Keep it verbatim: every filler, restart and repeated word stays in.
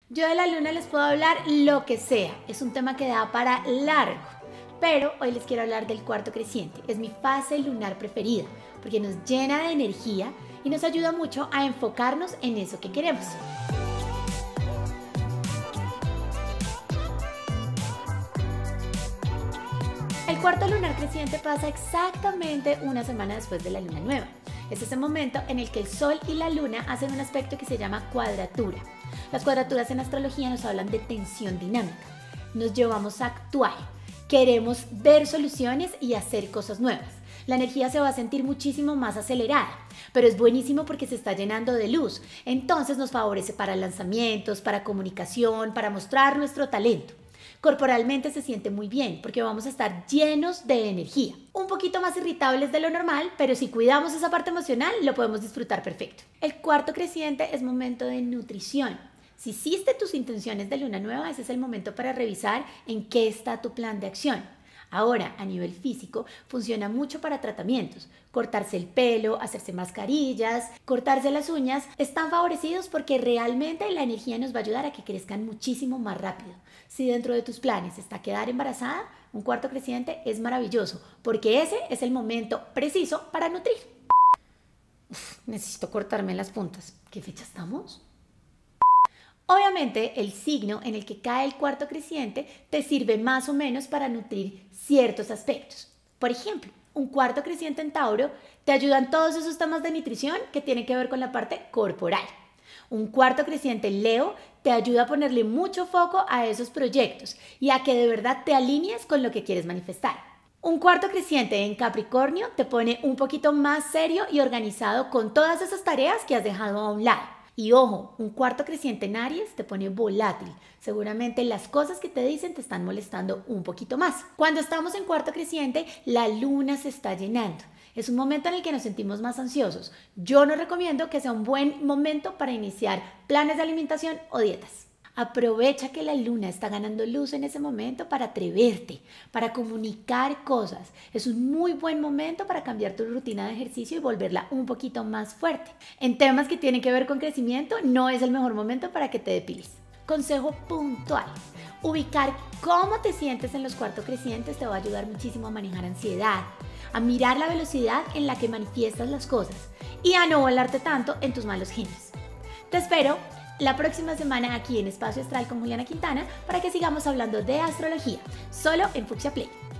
Yo de la luna les puedo hablar lo que sea, es un tema que da para largo, pero hoy les quiero hablar del cuarto creciente. Es mi fase lunar preferida porque nos llena de energía y nos ayuda mucho a enfocarnos en eso que queremos. El cuarto lunar creciente pasa exactamente una semana después de la luna nueva. Es ese momento en el que el sol y la luna hacen un aspecto que se llama cuadratura. Las cuadraturas en astrología nos hablan de tensión dinámica. Nos llevamos a actuar. Queremos ver soluciones y hacer cosas nuevas. La energía se va a sentir muchísimo más acelerada, pero es buenísimo porque se está llenando de luz. Entonces nos favorece para lanzamientos, para comunicación, para mostrar nuestro talento. Corporalmente se siente muy bien porque vamos a estar llenos de energía. Un poquito más irritables de lo normal, pero si cuidamos esa parte emocional lo podemos disfrutar perfecto. El cuarto creciente es momento de nutrición. Si hiciste tus intenciones de luna nueva, ese es el momento para revisar en qué está tu plan de acción. Ahora, a nivel físico, funciona mucho para tratamientos. Cortarse el pelo, hacerse mascarillas, cortarse las uñas, están favorecidos porque realmente la energía nos va a ayudar a que crezcan muchísimo más rápido. Si dentro de tus planes está quedar embarazada, un cuarto creciente es maravilloso porque ese es el momento preciso para nutrir. Uf, necesito cortarme las puntas. ¿Qué fecha estamos? Obviamente, el signo en el que cae el cuarto creciente te sirve más o menos para nutrir ciertos aspectos. Por ejemplo, un cuarto creciente en Tauro te ayuda en todos esos temas de nutrición que tienen que ver con la parte corporal. Un cuarto creciente en Leo te ayuda a ponerle mucho foco a esos proyectos y a que de verdad te alinees con lo que quieres manifestar. Un cuarto creciente en Capricornio te pone un poquito más serio y organizado con todas esas tareas que has dejado a un lado. Y ojo, un cuarto creciente en Aries te pone volátil. Seguramente las cosas que te dicen te están molestando un poquito más. Cuando estamos en cuarto creciente, la luna se está llenando. Es un momento en el que nos sentimos más ansiosos. Yo no recomiendo que sea un buen momento para iniciar planes de alimentación o dietas. Aprovecha que la luna está ganando luz en ese momento para atreverte, para comunicar cosas. Es un muy buen momento para cambiar tu rutina de ejercicio y volverla un poquito más fuerte. En temas que tienen que ver con crecimiento, no es el mejor momento para que te depiles. Consejo puntual. Ubicar cómo te sientes en los cuartos crecientes te va a ayudar muchísimo a manejar ansiedad, a mirar la velocidad en la que manifiestas las cosas y a no volarte tanto en tus malos genios. Te espero la próxima semana aquí en Espacio Astral con Juliana Quintana para que sigamos hablando de astrología, solo en Fucsia Play.